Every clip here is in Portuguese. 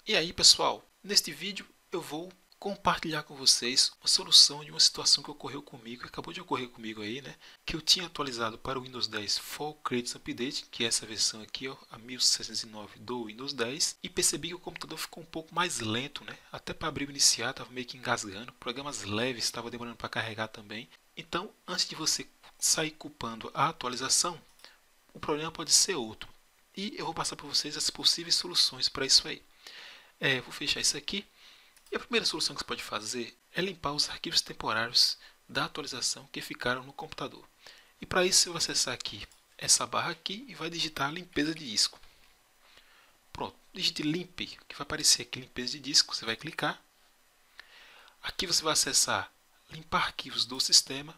E aí pessoal, neste vídeo eu vou compartilhar com vocês uma solução de uma situação que ocorreu comigo, que acabou de ocorrer comigo aí, né? Que eu tinha atualizado para o Windows 10 Fall Creates Update, que é essa versão aqui, ó, a 1609 do Windows 10, e percebi que o computador ficou um pouco mais lento, né? Até para abrir o iniciar, estava meio que engasgando, programas leves estavam demorando para carregar também. Então, antes de você sair culpando a atualização, o problema pode ser outro. E eu vou passar para vocês as possíveis soluções para isso aí. Vou fechar isso aqui. E a primeira solução que você pode fazer é limpar os arquivos temporários da atualização que ficaram no computador. E para isso você vai acessar aqui essa barra aqui e vai digitar limpeza de disco. Pronto, digite limpe, que vai aparecer aqui limpeza de disco, você vai clicar. Aqui você vai acessar limpar arquivos do sistema.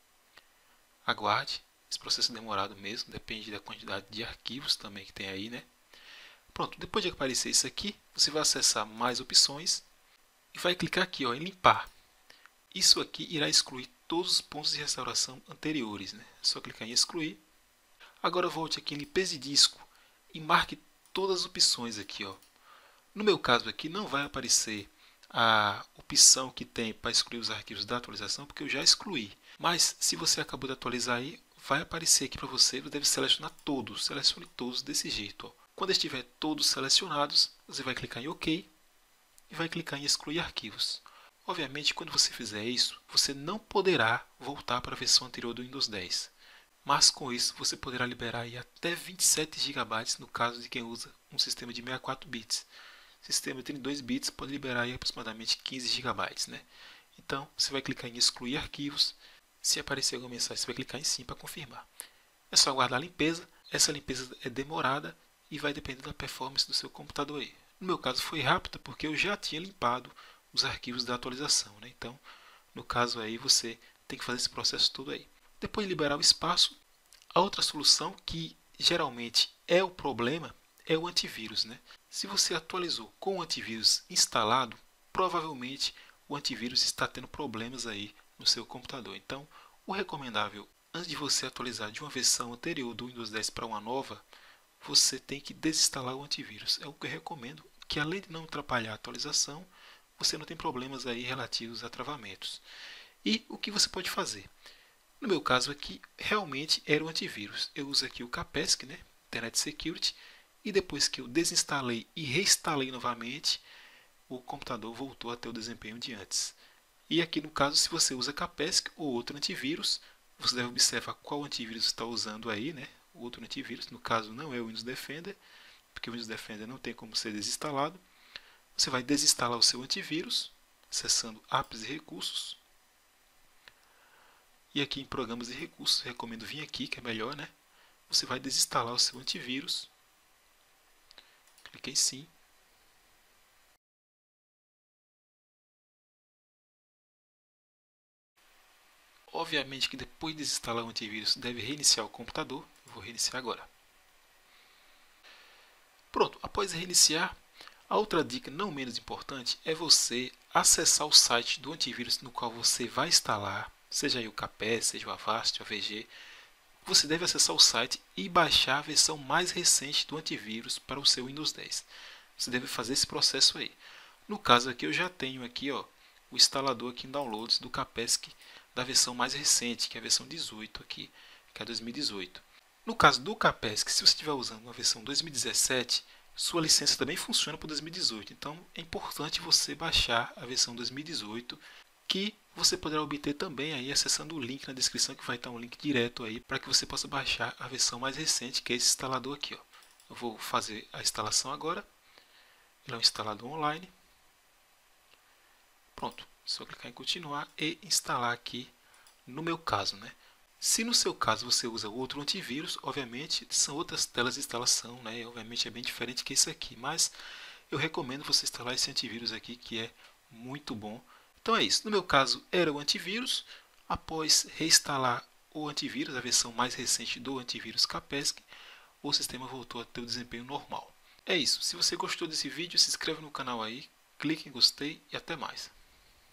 Aguarde, esse processo é demorado mesmo, depende da quantidade de arquivos também que tem aí, né? Pronto, depois de aparecer isso aqui, você vai acessar mais opções e vai clicar aqui ó, em limpar. Isso aqui irá excluir todos os pontos de restauração anteriores, né? É só clicar em excluir. Agora volte aqui em limpeza de disco e marque todas as opções aqui, ó. No meu caso aqui não vai aparecer a opção que tem para excluir os arquivos da atualização, porque eu já excluí. Mas se você acabou de atualizar aí, vai aparecer aqui para você, você deve selecionar todos. Selecione todos desse jeito, ó. Quando estiver todos selecionados, você vai clicar em OK e vai clicar em excluir arquivos. Obviamente, quando você fizer isso, você não poderá voltar para a versão anterior do Windows 10. Mas com isso, você poderá liberar aí até 27 GB no caso de quem usa um sistema de 64 bits. O sistema de 32 bits pode liberar aí aproximadamente 15 GB, né? Então, você vai clicar em excluir arquivos. Se aparecer alguma mensagem, você vai clicar em sim para confirmar. É só aguardar a limpeza. Essa limpeza é demorada e vai depender da performance do seu computador aí. No meu caso foi rápida porque eu já tinha limpado os arquivos da atualização, né? Então, no caso aí você tem que fazer esse processo todo aí. Depois de liberar o espaço, a outra solução que geralmente é o problema é o antivírus, né? Se você atualizou com o antivírus instalado, provavelmente o antivírus está tendo problemas aí no seu computador. Então, o recomendável antes de você atualizar de uma versão anterior do Windows 10 para uma nova, você tem que desinstalar o antivírus. É o que eu recomendo, que além de não atrapalhar a atualização, você não tem problemas aí relativos a travamentos. E o que você pode fazer? No meu caso aqui, realmente era o antivírus. Eu uso aqui o Kaspersky, né? Internet Security, e depois que eu desinstalei e reinstalei novamente, o computador voltou a ter o desempenho de antes. E aqui no caso, se você usa Kaspersky ou outro antivírus, você deve observar qual antivírus está usando aí, né? O outro antivírus, no caso não é o Windows Defender, porque o Windows Defender não tem como ser desinstalado. Você vai desinstalar o seu antivírus, acessando apps e recursos. E aqui em programas e recursos, recomendo vir aqui, que é melhor, né? Você vai desinstalar o seu antivírus. Clique em sim. Obviamente que depois de desinstalar o antivírus, deve reiniciar o computador. Eu vou reiniciar agora. Pronto, após reiniciar, a outra dica não menos importante é você acessar o site do antivírus no qual você vai instalar, seja aí o Kaspersky, seja o Avast, o AVG. Você deve acessar o site e baixar a versão mais recente do antivírus para o seu Windows 10. Você deve fazer esse processo aí. No caso aqui eu já tenho aqui, ó, o instalador aqui em downloads do Kaspersky da versão mais recente, que é a versão 18 aqui, que é 2018. No caso do Kaspersky, se você estiver usando uma versão 2017, sua licença também funciona para 2018. Então é importante você baixar a versão 2018, que você poderá obter também aí acessando o link na descrição, que vai estar um link direto aí para que você possa baixar a versão mais recente, que é esse instalador aqui, ó. Eu vou fazer a instalação agora. Ele é um instalador online. Pronto, só clicar em continuar e instalar aqui no meu caso, né? Se no seu caso você usa outro antivírus, obviamente são outras telas de instalação, né? Obviamente é bem diferente que esse aqui, mas eu recomendo você instalar esse antivírus aqui, que é muito bom. Então é isso, no meu caso era o antivírus. Após reinstalar o antivírus, a versão mais recente do antivírus Kaspersky, o sistema voltou a ter o desempenho normal. É isso, se você gostou desse vídeo, se inscreva no canal aí, clique em gostei e até mais.